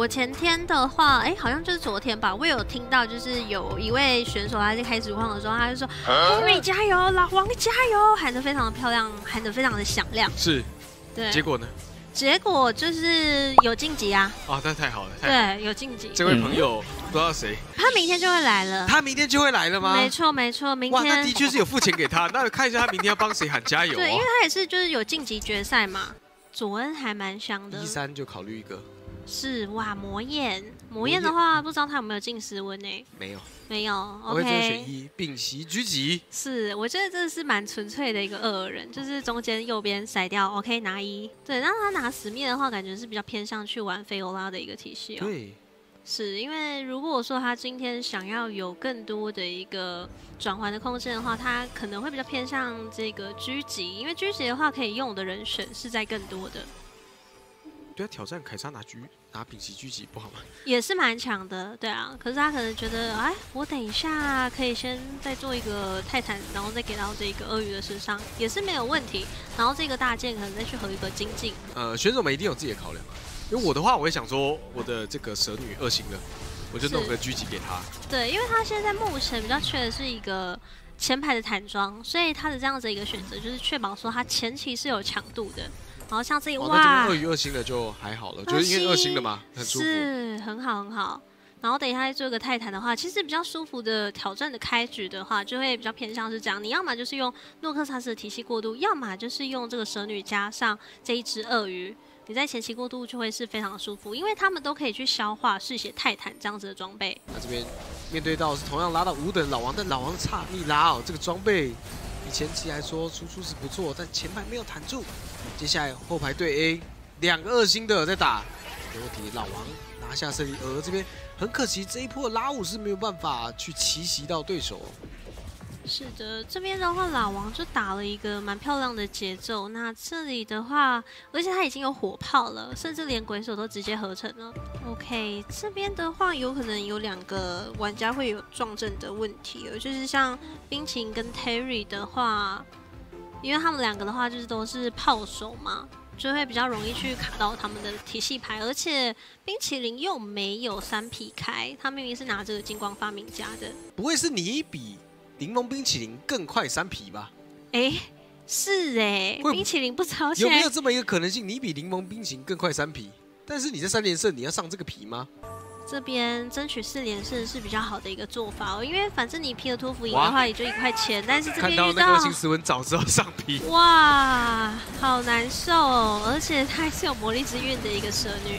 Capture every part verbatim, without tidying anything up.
我前天的话，哎，好像就是昨天吧，我有听到，就是有一位选手他在开实况的时候，他就说 ：“Henry 加油，老王加油！”喊得非常的漂亮，喊得非常的响亮。 是， 对。 结果呢？ 结果就是有晋级啊！ 哦，那太好了，太好了对，有晋级。 这位朋友不知道谁， 他明天就会来了。 他明天就会来了吗？ 没错，没错，明天。 哇，那的确是有付钱给他。那看一下他明天要帮谁喊加油、啊。 对，因为他也是就是有晋级决赛嘛。左恩还蛮香的。 一三就考虑一个。 是哇，魔焰，魔焰的话，不知道他有没有进斯温呢？ 没有， 没有。 我会选一，并袭狙击。 是，我觉得这是蛮纯粹的一个二人，就是中间右边甩掉 ，OK 拿一。对，那他拿死灭的话，感觉是比较偏向去玩菲欧拉的一个体系哦。 对。 是因为如果说他今天想要有更多的一个转换的空间的话，他可能会比较偏向这个狙击，因为狙击的话可以用的人选是在更多的。 对啊，挑战凯撒拿狙拿丙级狙击不好吗？ 也是蛮强的，对啊。可是他可能觉得，哎，我等一下可以先再做一个泰坦，然后再给到这个鳄鱼的身上，也是没有问题。然后这个大剑可能再去和一个精进。 呃，选手们一定有自己的考量。因为我的话，我会想说，我的这个蛇女二星的，我就弄个狙击给他。 对，因为他现在目前比较缺的是一个前排的坦装，所以他的这样子一个选择，就是确保说他前期是有强度的。然后像这个、 哦、 哇， 那这个鳄鱼二星的就还好了，就是因为二星的嘛，很舒服。 是，很好很好。然后等一下再做一个泰坦的话，其实比较舒服的挑战的开局的话，就会比较偏向是这样。你要么就是用诺克萨斯的体系过渡，要么就是用这个蛇女加上这一只鳄鱼。你在前期过渡就会是非常的舒服，因为他们都可以去消化嗜血泰坦这样子的装备。 那这边面对到是同样拉到五等老王，但老王差一拉哦，这个装备比前期来说输出是不错，但前排没有弹住。接下来后排对 A 两个二星的在打，没问题，老王拿下胜利。而这边很可惜，这一波拉五是没有办法去奇袭到对手。 是的，这边的话老王就打了一个蛮漂亮的节奏。那这里的话，而且他已经有火炮了，甚至连鬼手都直接合成了。OK， 这边的话有可能有两个玩家会有撞阵的问题，就是像冰淇淋跟 Terry 的话，因为他们两个的话就是都是炮手嘛，就会比较容易去卡到他们的体系牌，而且冰淇淋又没有三匹开，他明明是拿这个金光发明家的， 不会是你比柠檬冰淇淋更快三匹吧？ 哎、欸，是哎、欸，冰淇淋不超前， 有没有这么一个可能性？你比柠檬冰淇淋更快三匹，但是你在三连胜，你要上这个皮吗？ 这边争取四连胜是比较好的一个做法哦，因为反正你皮尔托夫赢的话也就一块钱，但是这边遇到看到那个新斯文早知道上皮， 哇，好难受哦！而且他还是有魔力之韵的一个蛇女，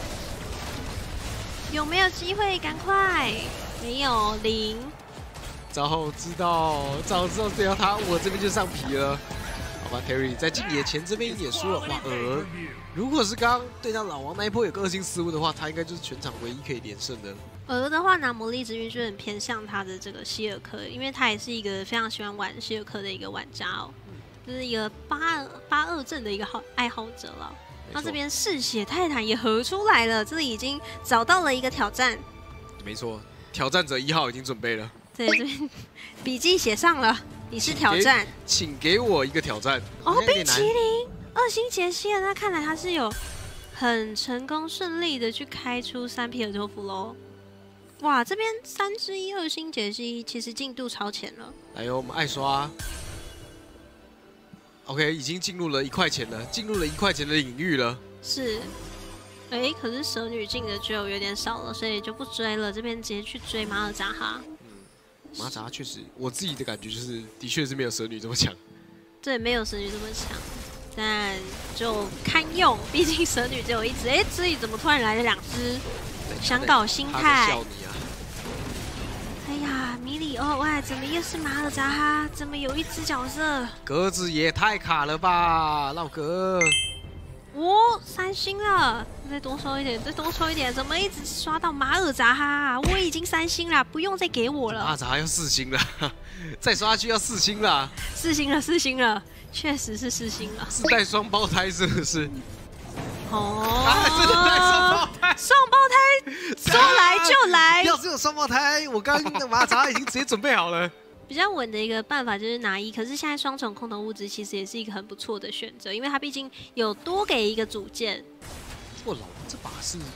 有没有机会？赶快，没有零。 早知道，早知道这样他，我这边就上皮了。好吧 ，Terry 在晋野前这边也输了。哇，而如果是刚刚对到老王那一波有个二星失误的话，他应该就是全场唯一可以连胜的。 而的话拿魔力之韵就很偏向他的这个希尔克，因为他也是一个非常喜欢玩希尔克的一个玩家哦，就是一个八八二阵的一个好爱好者了。那这边嗜血泰坦也合出来了，这里已经找到了一个挑战。 没错，挑战者一号已经准备了。 对，这边笔记写上了，你是挑战， 请给, 请给我一个挑战。 哦，冰淇淋二星杰西尔，那看来他是有很成功顺利的去开出三皮尔托夫喽。哇，这边三之一二星杰西其实进度超前了。 来哟，我们爱刷。OK， 已经进入了一块钱了，进入了一块钱的领域了。 是。哎、欸，可是蛇女进的就有点少了，所以就不追了。这边直接去追马尔扎哈。 嗯，马尔扎哈确实，我自己的感觉就是，的确是没有蛇女这么强。对， 没有蛇女这么强，但就堪用。毕竟蛇女只有一只，哎、欸，这里怎么突然来了两只？想搞心态。 笑你啊！ 哎呀，米里奥，喂，怎么又是马尔扎哈？怎么有一只角色？ 格子也太卡了吧，老哥！ 哦，三星了，再多抽一点，再多抽一点，怎么一直刷到马尔扎哈？我已经三星了，不用再给我了。 马尔扎哈要四星了，再刷下去要四星了。 四星了，四星了，确实是四星了。 是带双胞胎是不是？ 哦， 啊，真的带双胞胎， 双胞胎说来就来。 要是有双胞胎，我刚刚的马尔扎哈已经直接准备好了。 比较稳的一个办法就是拿一，可是现在双重空投物质其实也是一个很不错的选择，因为它毕竟有多给一个组件。 不过老王这把是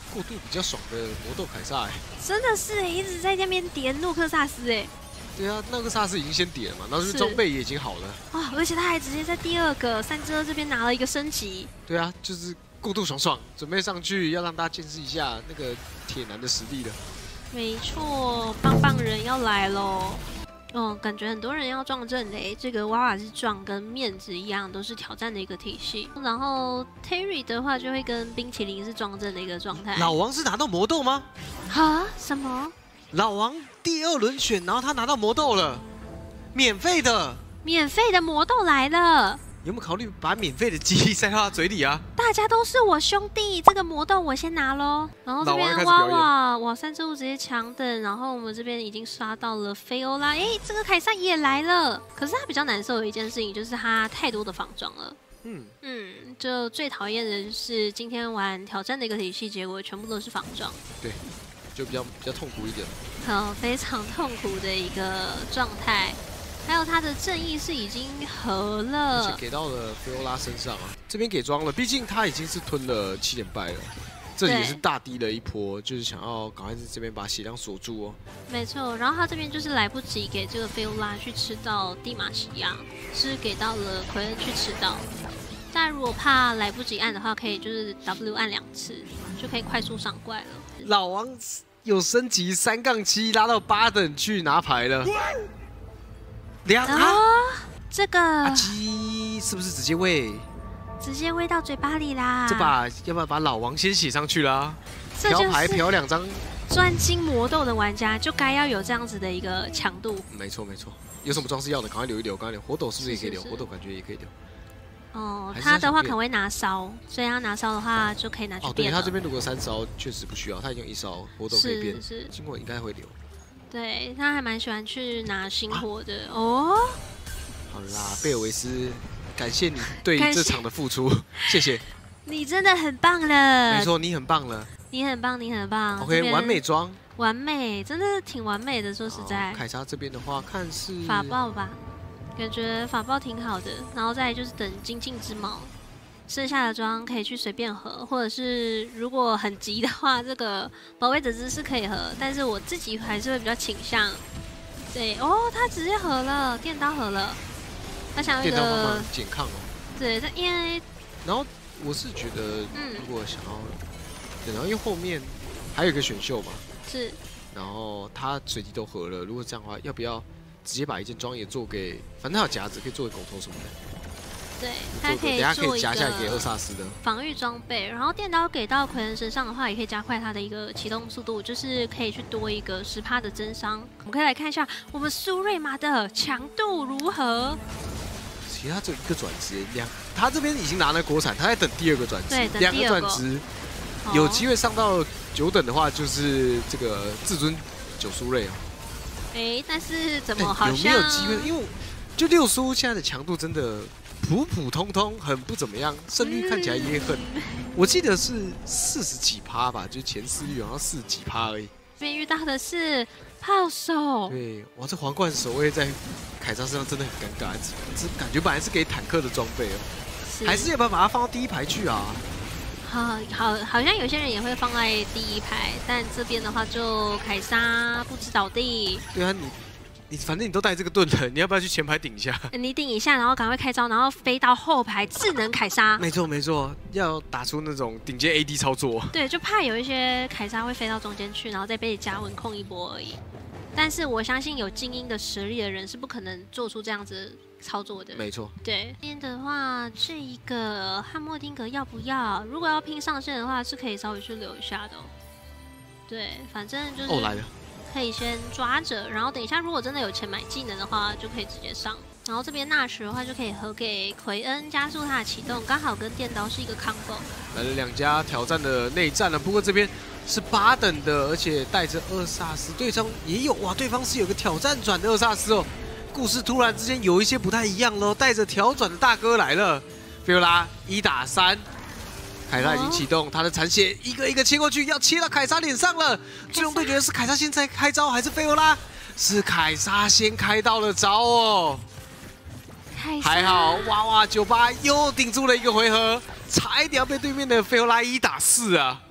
过渡比较爽的魔斗凯撒哎。 真的是一直在那边点诺克萨斯哎。 对啊，那个萨斯已经先点了嘛，然后就是装备也已经好了。 啊、哦，而且他还直接在第二个三之二这边拿了一个升级。 对啊，就是过渡爽爽，准备上去要让大家见识一下那个铁男的实力了。 没错，棒棒人要来喽。哦，感觉很多人要撞阵嘞。这个娃娃是撞跟面子一样，都是挑战的一个体系。然后 Terry 的话就会跟冰淇淋是撞阵的一个状态。 老王是拿到魔斗吗？ 哈？什么？ 老王第二轮选，然后他拿到魔斗了，免费的， 免费的魔斗来了。 有没有考虑把免费的鸡翼塞到他嘴里啊？ 大家都是我兄弟，这个魔斗我先拿喽。然后这边娃娃哇三之物直接强等，然后我们这边已经刷到了菲欧拉，哎，这个凯撒也来了。可是他比较难受的一件事情就是他太多的仿装了。嗯嗯，就最讨厌的就是今天玩挑战的一个体系，结果全部都是仿装。 对。就比较比较痛苦一点， 好，非常痛苦的一个状态。还有他的正义是已经合了， 而且给到了菲欧拉身上啊，这边给装了，毕竟他已经是吞了七连败了，这里也是大低了一波，就是想要赶快在这边把血量锁住哦。 没错，然后他这边就是来不及给这个菲欧拉去吃到蒂马西亚，是给到了奎恩去吃到。但如果怕来不及按的话，可以就是 W 按两次，就可以快速上怪了。 老王有升级三杠七，拉到八等去拿牌了。两啊， 这个阿基是不是直接喂？ 直接喂到嘴巴里啦！ 这把要不要把老王先写上去啦？漂牌漂两张， 专精魔斗的玩家就该要有这样子的一个强度。 没错没错，有什么装饰要的，赶快留一留，赶快留。火斗是不是也可以留？火斗感觉也可以留。 哦，他的话可能会拿烧，所以他拿烧的话就可以拿去变了。 哦，对，他这边如果三烧确实不需要，他已经有一烧，火斗可以变。是，经过应该会留。 对，他还蛮喜欢去拿星火的、啊、哦。 好啦，贝尔维斯，感谢你对这场的付出，谢谢。 你真的很棒了。 没错，你很棒了。 你很棒，你很棒。 OK， 完美装。 完美，真的挺完美的。说实在， 凯撒这边的话，看是法豹吧。感觉法豹挺好的，然后再来就是等精进之矛，剩下的装可以去随便合，或者是如果很急的话，这个保卫者之是可以合，但是我自己还是会比较倾向，对哦，他直接合了，电刀合了，他想要一个减抗哦， 对，他因为然后我是觉得，如果想要，对，然后因为后面还有一个选秀嘛， 是， 然后他随机都合了，如果这样的话，要不要？直接把一件装也做给，反正他有夹子，可以做给狗头什么的。 对，他可以等下可以夹下来给厄萨斯的防御装备。然后电刀给到奎恩身上的话，也可以加快他的一个启动速度，就是可以去多一个十趴的增伤。我们可以来看一下我们苏瑞玛的强度如何。 其实他只有一个转职，两他这边已经拿了国产，他在等第二个转职， 对， 两个转职，有机会上到九等的话，就是这个至尊九苏瑞啊。 哎，但是怎么好像、 欸、有没有机会？因为就六苏现在的强度真的普普通通，很不怎么样，胜率看起来也很，嗯、我记得是四十几趴吧，就前四率好像四十几趴而已。 这边遇到的是炮手， 对，哇，这皇冠守卫在凯撒身上真的很尴尬，这感觉本来是给坦克的装备哦，是还是要不要把它放到第一排去啊？ 好好，好像有些人也会放在第一排，但这边的话就凯撒不知倒地。 对啊，你你反正你都带这个盾了，你要不要去前排顶一下？ 你顶一下，然后赶快开招，然后飞到后排智能凯撒。 没错没错，要打出那种顶尖 A D 操作。 对，就怕有一些凯撒会飞到中间去，然后再被加文控一波而已。但是我相信有精英的实力的人是不可能做出这样子操作的。 没错。 对，这边的话，这一个汉默丁格要不要？如果要拼上线的话，是可以稍微去留一下的、哦。对，反正就是。 哦，来了。 可以先抓着，然后等一下如果真的有钱买技能的话，就可以直接上。然后这边纳什的话就可以合给奎恩，加速他的启动，刚好跟电刀是一个 combo。 来了两家挑战的内战了，不过这边是八等的，而且带着厄萨斯，对方也有哇，对方是有个挑战转的厄萨斯哦。故事突然之间有一些不太一样喽，带着挑转的大哥来了，菲欧拉一打三。凯撒已经启动，他的残血一个一个切过去，要切到凯撒脸上了。最终对决是凯撒现在开招还是菲欧拉？是凯撒先开到了招哦。还好娃娃九八又顶住了一个回合，差一点要被对面的菲欧拉一打四啊。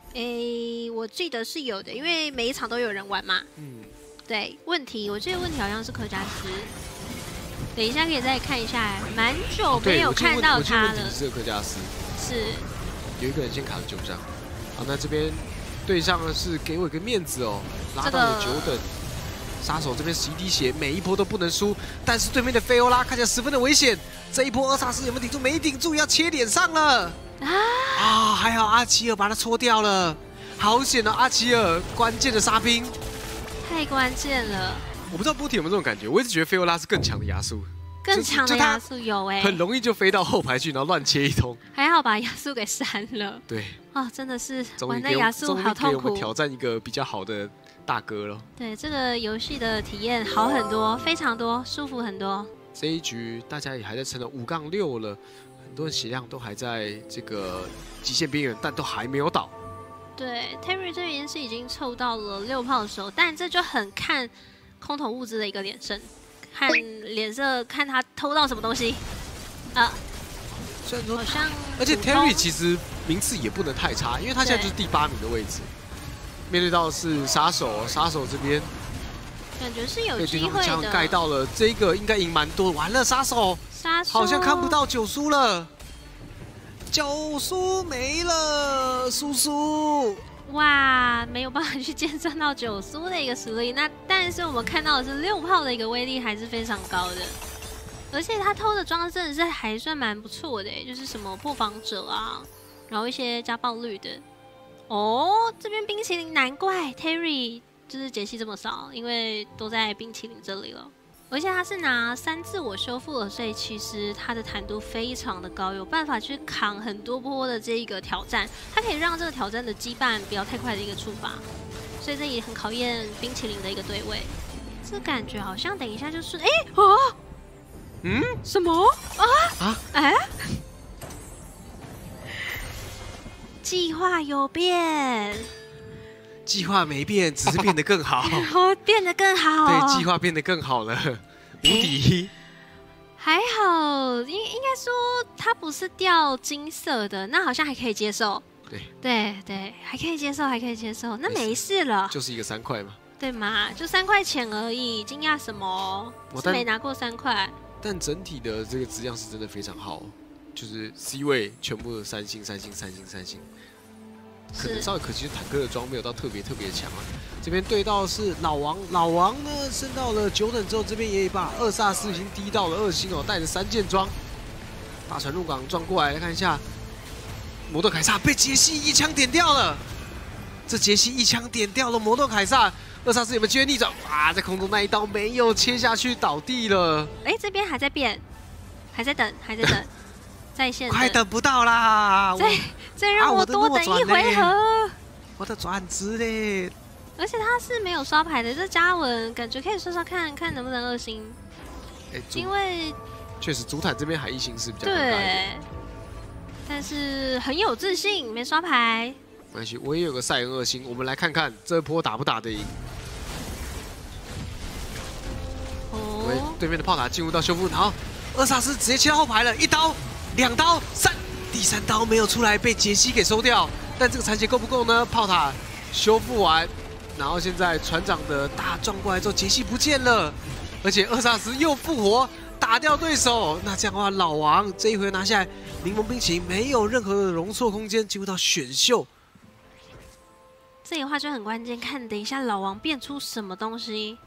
诶，我记得是有的，因为每一场都有人玩嘛。 嗯， 对，问题我记得问题好像是柯加斯。等一下可以再看一下，蛮久没有看到他了。 是柯加斯， 是有一个人先卡了九张。好，那这边对上的是给我一个面子哦，拉到了九等。杀手这边十一滴血，每一波都不能输，但是对面的菲欧拉看起来十分的危险。这一波厄萨斯有没有顶住？没顶住，要切脸上了。啊啊！还好阿奇尔把他戳掉了，好险哦！阿奇尔关键的杀兵， 太关键了。 我不知道波提有没有这种感觉，我一直觉得菲欧拉是更强的亚素， 更强的亚素有哎、欸， 很容易就飞到后排去，然后乱切一通。 还好把亚素给删了。 对， 哦，真的是终于玩那亚素好痛苦。 挑战一个比较好的大哥了。 对，这个游戏的体验好很多，非常多，舒服很多。 这一局大家也还在撑了五杠六了，很多人血量都还在这个极限边缘，但都还没有倒。 对 ，Terry 这边是已经凑到了六炮手，但这就很看空投物资的一个脸色，看脸色，看他偷到什么东西。啊， 虽然说好像， 而且 Terry 其实名次也不能太差，因为他现在就是第八名的位置。面对到的是杀手，杀手这边感觉是有被机会的。 盖到了，这个应该赢蛮多。完了，杀手， 杀手好像看不到九叔了，九叔没了，叔叔。 哇，没有办法去见证到九叔的一个实力。那但是我们看到的是六炮的一个威力还是非常高的，而且他偷的装真的是还算蛮不错的，就是什么破防者啊，然后一些加爆率的。哦，这边冰淇淋，难怪 Terry 就是解析这么少，因为都在冰淇淋这里了。而且他是拿三自我修复了，所以其实他的坦度非常的高，有办法去扛很多波的这一个挑战。它可以让这个挑战的羁绊不要太快的一个触发，所以这也很考验冰淇淋的一个对位。这感觉好像等一下就是哎哦， 嗯， 什么啊啊哎？计划有变， 计划没变，只是变得更好。 哦，变得更好。 对，计划变得更好了，无敌。 还好，应应该说它不是掉金色的，那好像还可以接受。 对对对，还可以接受，还可以接受，那没事了。 就是一个三块嘛。 对嘛，就三块钱而已，惊讶什么？是没拿过三块。 但整体的这个质量是真的非常好。就是 C 位全部的三星、三星、三星、三星，可能稍微可惜，坦克的装没有到特别特别强啊。这边对到的是老王，老王呢升到了九等之后，这边也一把二萨斯已经低到了二星哦，带着三件装，大船入港撞过来，来看一下，摩托凯撒被杰西一枪点掉了，这杰西一枪点掉了摩托凯撒，二萨斯有没有机会逆转？哇，在空中那一刀没有切下去，倒地了。 哎，这边还在变，还在等，还在等。在线快等不到啦！ 再再让我多等一回合。 我的转职嘞！ 而且他是没有刷牌的，这嘉文感觉可以刷刷看看能不能二星。 欸、 因为确实主坦这边海一星是比较尴尬对，但是很有自信，没刷牌。 没关系，我也有个赛恩二星，我们来看看这波打不打得赢。哦，对面的炮塔进入到修复，然后厄萨斯直接切到后排了，一刀。两刀三，第三刀没有出来，被杰西给收掉。但这个残血够不够呢？炮塔修复完，然后现在船长的大撞过来之后，杰西不见了，而且厄萨斯又复活，打掉对手。那这样的话，老王这一回拿下来，柠檬冰淇淋没有任何的容错空间，进入到选秀。 这个话就很关键，看等一下老王变出什么东西。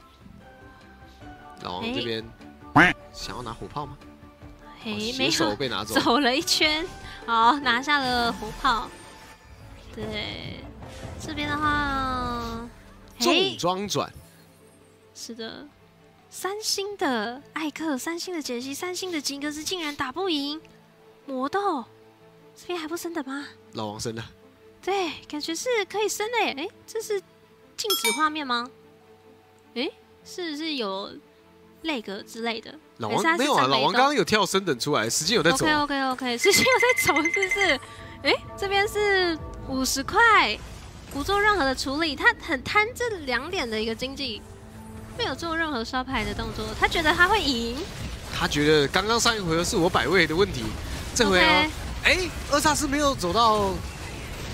老王这边想要拿火炮吗？ 哎，没有， 被拿走， 走了一圈，好，拿下了火炮。对，这边的话， 重装转， 是的，三星的艾克，三星的杰西，三星的金格斯竟然打不赢魔豆，这边还不升的吗？ 老王升了， 对，感觉是可以升的耶。哎，这是静止画面吗？哎，是不是有那个之类的？ 老王没有啊，老王刚刚有跳升等出来，时间有在走。 OK OK OK， 时间有在走，是不是？哎，这边是五十块，不做任何的处理，他很贪这两点的一个经济，没有做任何刷牌的动作，他觉得他会赢。 他觉得刚刚上一回合是我摆位的问题，这回哦，哎，厄萨斯没有走到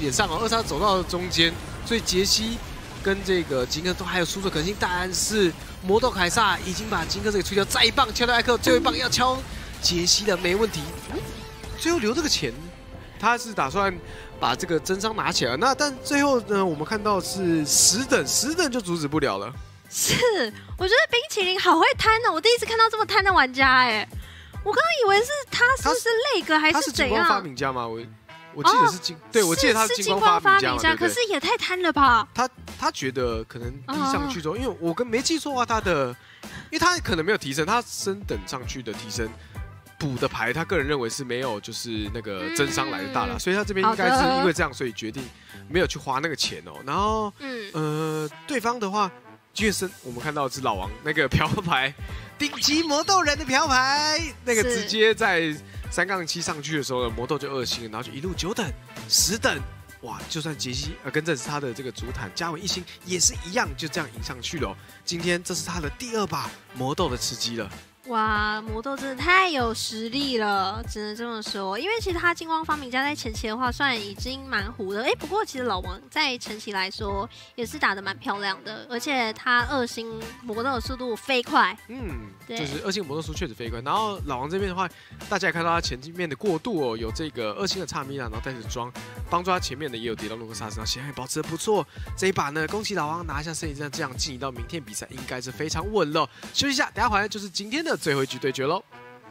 脸上哦，二叉走到了中间，所以杰西跟这个金克都还有输的可能性，但是魔斗凯撒已经把金克这个吹掉，再一棒敲掉艾克，最后一棒要敲杰西的，没问题。最后留这个钱，他是打算把这个真伤拿起来。那但最后呢，我们看到是十等，十等就阻止不了了。 是，我觉得冰淇淋好会摊哦，我第一次看到这么摊的玩家哎。我刚刚以为是他是不是那个还是怎样？ 他是金光发明家吗？我我记得是金，哦、对我记得他是金光发明家嘛，对可是也太贪了吧？ 他他觉得可能递上去之后，哦、因为我跟没记错啊，他的，因为他可能没有提升，他升等上去的提升补的牌，他个人认为是没有就是那个真伤来的大了，嗯、所以他这边应该是因为这样，所以决定没有去花那个钱哦。然后，嗯呃，对方的话，金月生我们看到的是老王那个嫖牌。顶级魔斗人的嫖牌，那个直接在三杠七上去的时候呢，魔斗就二星，然后就一路九等、十等，哇！就算杰西呃跟这是他的这个主坦加为一星，也是一样，就这样赢上去了。今天这是他的第二把魔斗的吃鸡了。 哇，魔斗真的太有实力了，只能这么说。因为其实他金光发明家在前期的话，虽然已经蛮糊的，哎，不过其实老王在前期来说也是打得蛮漂亮的，而且他二星魔斗的速度飞快。 嗯，就是二星魔斗速确实飞快。然后老王这边的话，大家也看到他前面的过渡哦，有这个二星的差米拉，然后带着装帮助他前面的也有跌到洛克萨斯，然后现在保持得不错。这一把呢，恭喜老王拿下胜利战，这样进行到明天比赛应该是非常稳了。休息一下，等下回来就是今天的最后一局对决喽。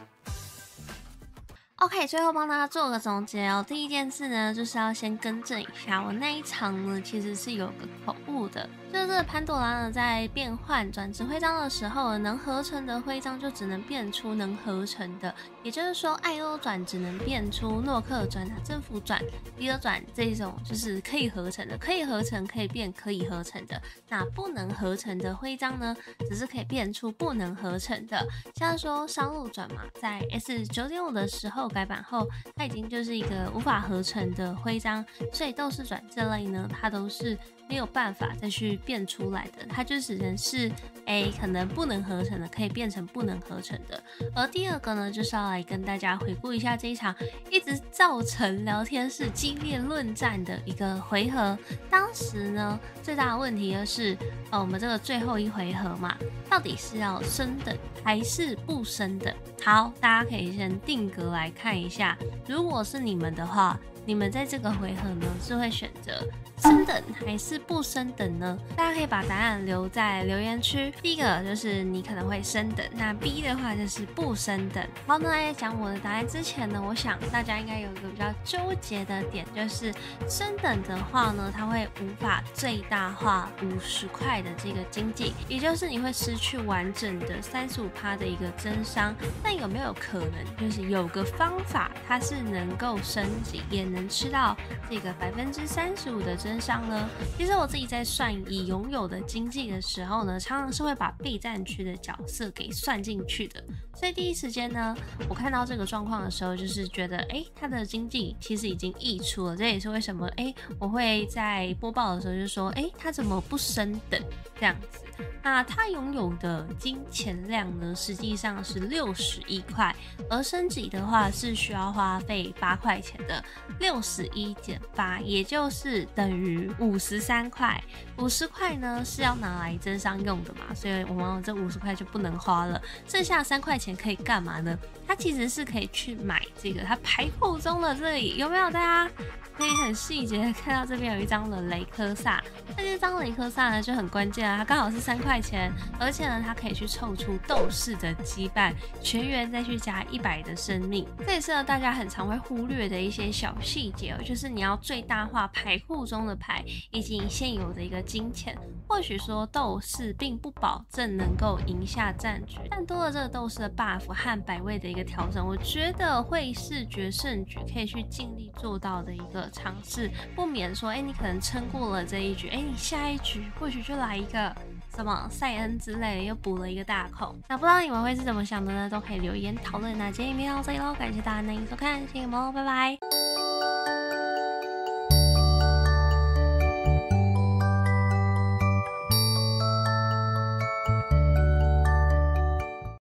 OK， 最后帮大家做个总结哦。第一件事呢，就是要先更正一下，我那一场呢其实是有个口误的，就是这个潘朵拉呢在变换转职徽章的时候，能合成的徽章就只能变出能合成的，也就是说艾欧转只能变出诺克转、征服转、迪尔转这种就是可以合成的，可以合成可以变可以合成的。那不能合成的徽章呢，只是可以变出不能合成的，像说商路转嘛，在 S 九点五 的时候改版后，它已经就是一个无法合成的徽章，所以斗士转这类呢，它都是没有办法再去变出来的，它就只能是诶可能不能合成的，可以变成不能合成的。而第二个呢，就是要来跟大家回顾一下这一场一直造成聊天室激烈论战的一个回合。当时呢，最大的问题就是，呃，我们这个最后一回合嘛，到底是要升等还是不升等？好，大家可以先定格来看一下，如果是你们的话，你们在这个回合呢是会选择升等还是不升等呢？大家可以把答案留在留言区。第一个就是你可能会升等，那 B 的话就是不升等。好，那在讲我的答案之前呢，我想大家应该有一个比较纠结的点，就是升等的话呢，它会无法最大化五十块的这个经济，也就是你会失去完整的 百分之三十五 的一个增伤。但有没有可能，就是有个方法，它是能够升级，也能吃到这个百分之三十五的增伤呢？其实我自己在算已拥有的经济的时候呢，常常是会把备战区的角色给算进去的。所以第一时间呢，我看到这个状况的时候，就是觉得，哎，它的经济其实已经溢出了。这也是为什么，哎，我会在播报的时候就说，哎，它怎么不升等这样子？那它拥有的金钱量呢，实际上是六十一块，而升级的话是需要花费八块钱的，六十一减八，也就是等于五十三块。五十块呢是要拿来增伤用的嘛，所以我们这五十块就不能花了。剩下三块钱可以干嘛呢？它其实是可以去买这个它牌库中的这里有没有？大家可以很细节的看到这边有一张的雷科萨，那这张雷科萨呢就很关键啊，它刚好是三块钱，而且呢它可以去凑出斗士的羁绊，全员再去加一百的生命。这也是呢大家很常会忽略的一些小细节，就是你要最大化牌库中的牌以及现有的一个金钱。或许说斗士并不保证能够赢下战局，但多了这个斗士的 buff 和百位的一个调整，我觉得会是决胜局可以去尽力做到的一个尝试，不免说，哎，你可能撑过了这一局，哎，你下一局或许就来一个什么塞恩之类的，又补了一个大孔。那不知道你们会是怎么想的呢？都可以留言讨论。那今天影片到这里喽，感谢大家的收看，谢谢你们喽，拜拜。